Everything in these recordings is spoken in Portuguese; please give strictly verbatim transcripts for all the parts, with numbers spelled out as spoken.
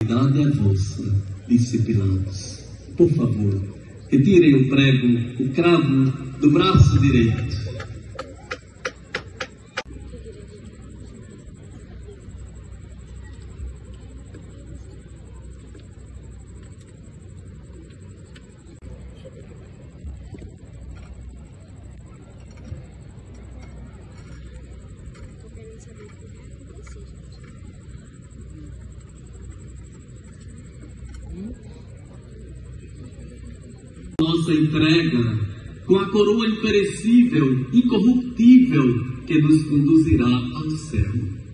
Dade é vossa, disse Pilatos. Por favor, retirem o prego, o cravo do braço direito. Nossa entrega com a coroa imperecível, incorruptível, que nos conduzirá ao céu.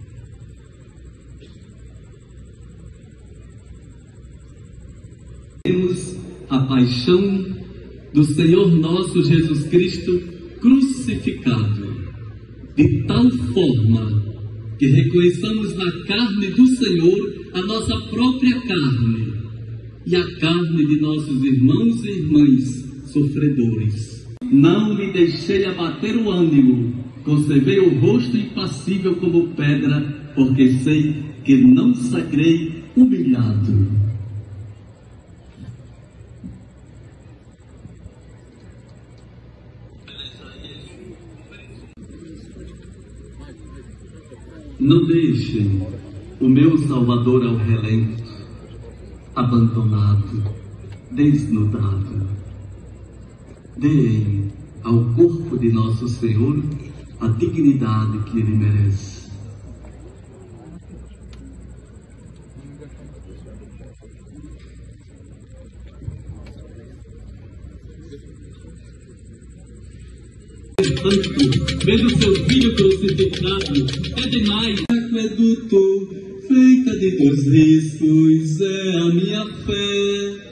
Temos a paixão do Senhor nosso Jesus Cristo crucificado, de tal forma que reconheçamos na carne do Senhor a nossa própria carne e a carne de nossos irmãos e irmãs sofredores. Não me deixei abater o ânimo, conservei o rosto impassível como pedra, porque sei que não sagrei humilhado. Não deixem o meu Salvador ao relento, abandonado, desnudado. Deem ao corpo de nosso Senhor a dignidade que ele merece. Portanto, veja o seu filho crucificado, é demais. Aqueduto, feita de teus riscos, é a minha fé.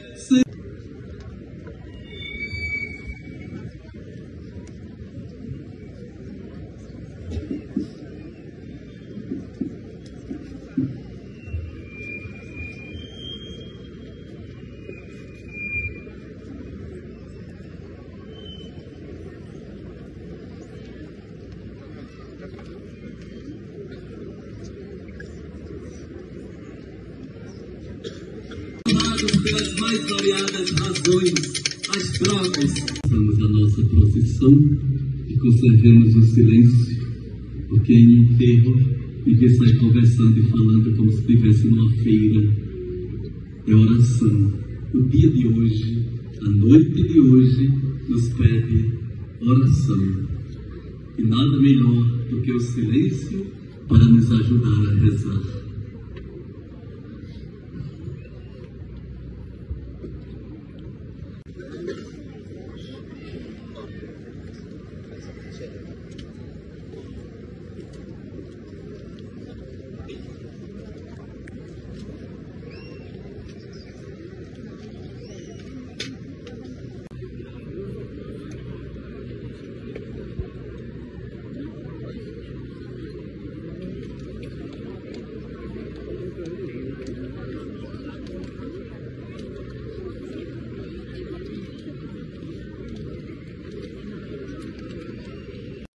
Pelas mais variadas razões, as drogas. Façamos a nossa procissão e conservemos o silêncio, porque em enterro ninguém sai conversando e falando como se estivesse numa feira. É oração. O dia de hoje, a noite de hoje, nos pede oração. E nada melhor do que o silêncio para nos ajudar a rezar.